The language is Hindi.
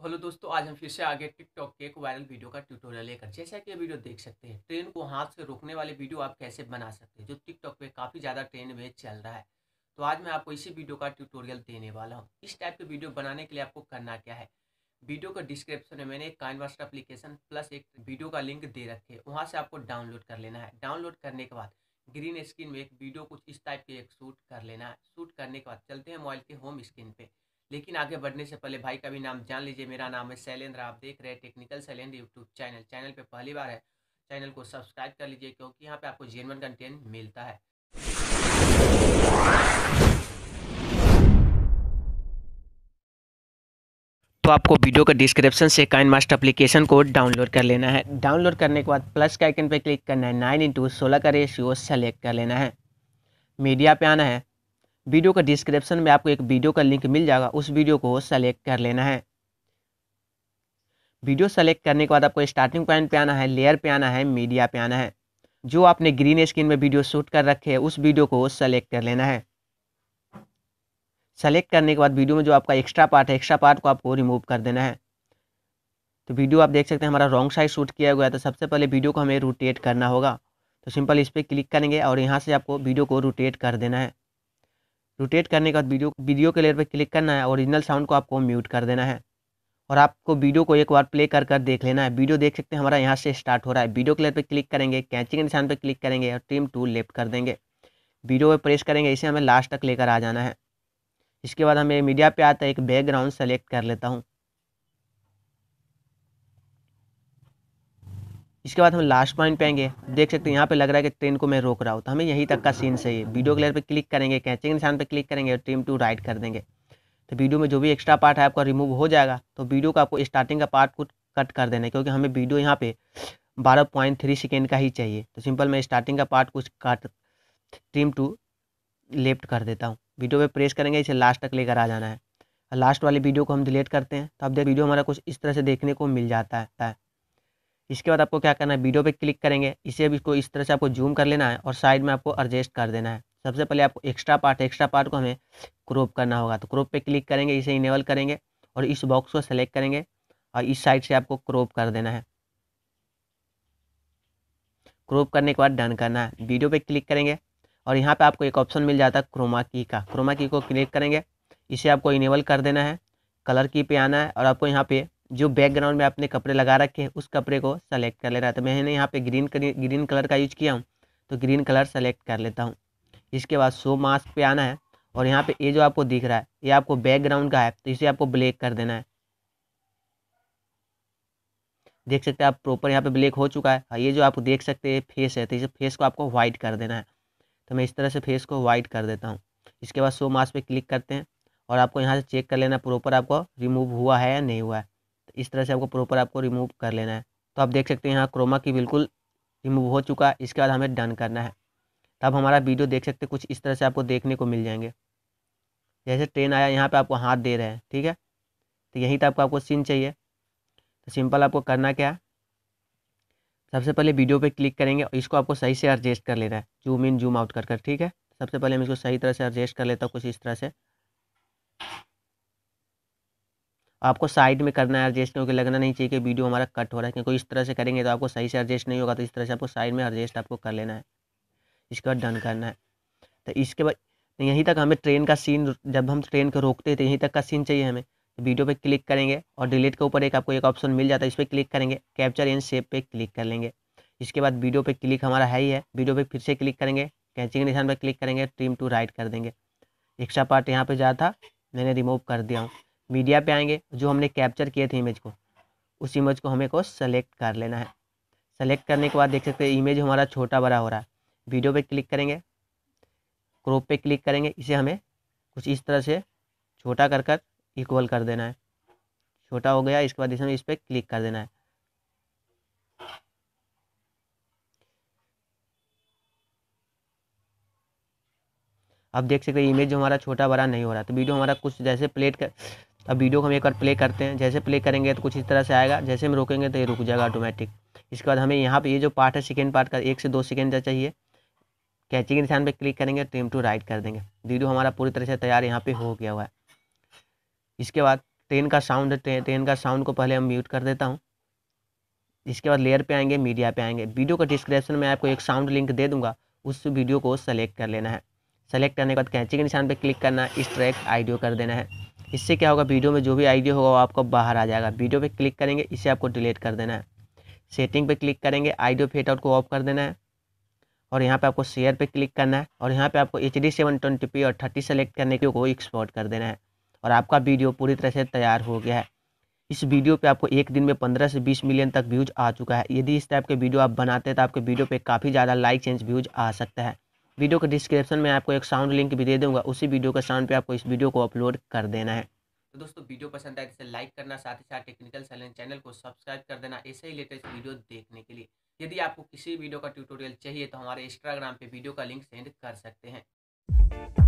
हेलो दोस्तों, आज हम फिर से आगे टिकटॉक के एक वायरल वीडियो का ट्यूटोरियल लेकर। जैसा कि ये वीडियो देख सकते हैं, ट्रेन को हाथ से रोकने वाले वीडियो आप कैसे बना सकते हैं, जो टिकटॉक पे काफ़ी ज़्यादा ट्रेंड में चल रहा है। तो आज मैं आपको इसी वीडियो का ट्यूटोरियल देने वाला हूँ। इस टाइप के वीडियो बनाने के लिए आपको करना क्या है, वीडियो का डिस्क्रिप्शन में मैंने एक काइनमास्टर एप्लीकेशन प्लस एक वीडियो का लिंक दे रखे हैं, वहाँ से आपको डाउनलोड कर लेना है। डाउनलोड करने के बाद ग्रीन स्क्रीन में एक वीडियो कुछ इस टाइप के एक शूट कर लेना है। शूट करने के बाद चलते हैं मोबाइल के होम स्क्रीन पे। लेकिन आगे बढ़ने से पहले भाई का भी नाम जान लीजिए। मेरा नाम है शैलेंद्र, आप देख रहे हैं Technical Shailendra YouTube channel. Channel पे पहली बार है, चैनल को सब्सक्राइब कर लीजिए, क्योंकि यहाँ पे आपको जेन्युइन कंटेंट मिलता है। तो आपको वीडियो का डिस्क्रिप्शन से काइनमास्टर एप्लीकेशन को डाउनलोड कर लेना है। डाउनलोड करने के बाद प्लस के आइकन पे क्लिक करना है। 9:16 का रेशियो सेलेक्ट कर लेना है। मीडिया पे आना है। वीडियो का डिस्क्रिप्शन में आपको एक वीडियो का लिंक मिल जाएगा, उस वीडियो को सेलेक्ट कर लेना है। वीडियो सेलेक्ट करने के बाद आपको स्टार्टिंग पॉइंट पे आना है, लेयर पे आना है, मीडिया पे आना है। जो आपने ग्रीन स्क्रीन में वीडियो शूट कर रखे हैं उस वीडियो को सेलेक्ट कर लेना है। सेलेक्ट करने के बाद वीडियो में जो आपका एक्स्ट्रा पार्ट है, एक्स्ट्रा पार्ट को आपको रिमूव कर देना है। तो वीडियो आप देख सकते हैं हमारा रॉन्ग साइड शूट किया हुआ है, तो सबसे पहले वीडियो को हमें रोटेट करना होगा। तो सिंपल इस पर क्लिक करेंगे और यहाँ से आपको वीडियो को रोटेट कर देना है। रोटेट करने के बाद वीडियो के लेयर पर क्लिक करना है। ओरिजिनल साउंड को आपको म्यूट कर देना है और आपको वीडियो को एक बार प्ले कर देख लेना है। वीडियो देख सकते हैं हमारा यहाँ से स्टार्ट हो रहा है। वीडियो क्लियर पे क्लिक करेंगे, कैंची के निशान पे क्लिक करेंगे और ट्रिम टू लेफ्ट कर देंगे। वीडियो पे प्रेस करेंगे, इसे हमें लास्ट तक लेकर आ जाना है। इसके बाद हमें मीडिया पे आता है, एक बैकग्राउंड सेलेक्ट कर लेता हूँ। इसके बाद हम लास्ट पॉइंट पे आएंगे। देख सकते हैं यहाँ पे लग रहा है कि ट्रेन को मैं रोक रहा हूँ, तो हमें यहीं तक का सीन चाहिए। वीडियो क्लियर पे क्लिक करेंगे, कैंची के निशान पे क्लिक करेंगे और ट्रिम टू राइट कर देंगे। तो वीडियो में जो भी एक्स्ट्रा पार्ट है आपका रिमूव हो जाएगा। तो वीडियो का आपको स्टार्टिंग का पार्ट को कट कर देना है, क्योंकि हमें वीडियो यहाँ पे 12.3 सेकेंड का ही चाहिए। तो सिंपल मैं स्टार्टिंग का पार्ट कुछ काट ट्रिम टू लेफ्ट कर देता हूँ। वीडियो पे प्रेस करेंगे, इसे लास्ट तक लेकर आ जाना है। लास्ट वाली वीडियो को हम डिलीट करते हैं, तो अब देख वीडियो हमारा कुछ इस तरह से देखने को मिल जाता है। इसके बाद आपको क्या करना है, वीडियो पे क्लिक करेंगे, इसे भी इसको इस तरह से आपको जूम कर लेना है और साइड में आपको एडजस्ट कर देना है। सबसे पहले आपको एक्स्ट्रा पार्ट को हमें क्रॉप करना होगा। तो क्रॉप पे क्लिक करेंगे, इसे इनेबल करेंगे और इस बॉक्स को सेलेक्ट करेंगे और इस साइड से आपको क्रॉप कर देना है। क्रॉप करने के बाद डन करना है। वीडियो पे क्लिक करेंगे और यहाँ पे आपको एक ऑप्शन मिल जाता है क्रोमा की का। क्रोमा की को क्लिक करेंगे, इसे आपको इनेबल कर देना है। कलर की पे आना है और आपको यहाँ पे जो बैकग्राउंड में आपने कपड़े लगा रखे हैं उस कपड़े को सेलेक्ट कर लेना है। तो मैंने यहाँ पे ग्रीन कलर का यूज किया हूँ, तो ग्रीन कलर सेलेक्ट कर लेता हूँ। इसके बाद शो मास्क पे आना है और यहाँ पे ये जो आपको दिख रहा है ये आपको बैकग्राउंड का है, तो इसे आपको ब्लैक कर देना है। देख सकते हैं आप प्रॉपर यहाँ पे ब्लैक हो चुका है। ये जो आप देख सकते हैं फेस है, तो इसे फेस को आपको व्हाइट कर देना है। तो मैं इस तरह से फेस को व्हाइट कर देता हूँ। इसके बाद शो मास्क पे क्लिक करते हैं और आपको यहाँ से चेक कर लेना प्रॉपर आपको रिमूव हुआ है या नहीं हुआ है। तो इस तरह से आपको प्रॉपर आपको रिमूव कर लेना है। तो आप देख सकते हैं यहाँ क्रोमा की बिल्कुल रिमूव हो चुका है। इसके बाद हमें डन करना है। तब हमारा वीडियो देख सकते हैं कुछ इस तरह से आपको देखने को मिल जाएंगे। जैसे ट्रेन आया यहाँ पे आपको हाथ दे रहे हैं, ठीक है। तो यहीं तक आपको सीन चाहिए। तो सिंपल आपको करना क्या है, सबसे पहले वीडियो पे क्लिक करेंगे और इसको आपको सही से एडजस्ट कर लेना है, जूम इन जूम आउट कर ठीक है। सबसे पहले मैं इसको सही तरह से एडजस्ट कर लेता हूँ कुछ इस तरह से। आपको साइड में करना है एडजस्ट, क्योंकि लगना नहीं चाहिए कि वीडियो हमारा कट हो रहा है, क्योंकि इस तरह से करेंगे तो आपको सही से एडजस्ट नहीं होगा। तो इस तरह से आपको साइड में एडजस्ट आपको कर लेना है। इसके बाद डन करना है। तो इसके बाद यहीं तक हमें ट्रेन का सीन, जब हम ट्रेन को रोकते हैं तो यहीं तक का सीन चाहिए हमें। तो वीडियो पे क्लिक करेंगे और डिलीट के ऊपर आपको एक ऑप्शन मिल जाता है, इस पर क्लिक करेंगे, कैप्चर इन शेप पे क्लिक कर लेंगे। इसके बाद वीडियो पे क्लिक हमारा है ही है, वीडियो पे फिर से क्लिक करेंगे, कैंची के निशान पर क्लिक करेंगे, ट्रिम टू राइट कर देंगे। एक्स्ट्रा पार्ट यहाँ पे जा था मैंने रिमूव कर दिया हूँ। मीडिया पे आएंगे, जो हमने कैप्चर किए थे इमेज को, उस इमेज को हमें को सेलेक्ट कर लेना है। सेलेक्ट करने के बाद देख सकते हैं इमेज हमारा छोटा बड़ा हो रहा है। वीडियो पे क्लिक करेंगे, क्रॉप पे क्लिक करेंगे, इसे हमें कुछ इस तरह से छोटा कर इक्वल कर देना है। छोटा हो गया, इसके बाद इसे हमें इस पर क्लिक कर देना है। अब देख सकते हैं इमेज जो हमारा छोटा बड़ा नहीं हो रहा। तो वीडियो हमारा कुछ जैसे प्ले कर, अब वीडियो को हम एक बार प्ले करते हैं। जैसे प्ले करेंगे तो कुछ इस तरह से आएगा, जैसे हम रोकेंगे तो ये रुक जाएगा ऑटोमेटिक। इसके बाद हमें यहाँ पे ये जो पार्ट है सेकेंड पार्ट का 1 से 2 सेकेंड का चाहिए। कैंची के निशान पे क्लिक करेंगे, ट्रिम टू राइट कर देंगे। वीडियो हमारा पूरी तरह से तैयार यहाँ पे हो गया हुआ है। इसके बाद ट्रेन का साउंड को पहले हम म्यूट कर देता हूँ। इसके बाद लेयर पे आएंगे, मीडिया पे आएंगे। वीडियो को डिस्क्रिप्शन में आपको एक साउंड लिंक दे दूंगा, उस वीडियो को सेलेक्ट कर लेना है। सेलेक्ट करने के बाद कैंची के निशान पे क्लिक करना है, एक्सट्रैक्ट ऑडियो कर देना है। इससे क्या होगा, वीडियो में जो भी ऑडियो होगा वो आपको बाहर आ जाएगा। वीडियो पे क्लिक करेंगे, इसे आपको डिलीट कर देना है। सेटिंग पे क्लिक करेंगे, ऑडियो फेड आउट को ऑफ कर देना है और यहाँ पे आपको शेयर पे क्लिक करना है और यहाँ पे आपको HD 720p और 30 सेलेक्ट करने को एक्सपोर्ट कर देना है और आपका वीडियो पूरी तरह से तैयार हो गया है। इस वीडियो पे आपको एक दिन में 15 से 20 मिलियन तक व्यूज आ चुका है। यदि इस टाइप के वीडियो आप बनाते हैं तो आपके वीडियो पे काफ़ी ज़्यादा लाइक एंड व्यूज आ सकता है। वीडियो के डिस्क्रिप्शन में आपको एक साउंड लिंक भी दे दूंगा, उसी वीडियो के साउंड पे आपको इस वीडियो को अपलोड कर देना है। तो दोस्तों वीडियो पसंद आए तो इसे लाइक करना, साथ ही साथ टेक्निकल चैलेंज चैनल को सब्सक्राइब कर देना ऐसे ही लेटेस्ट वीडियो देखने के लिए। यदि आपको किसी वीडियो का ट्यूटोरियल चाहिए तो हमारे इंस्टाग्राम पे वीडियो का लिंक सेंड कर सकते हैं।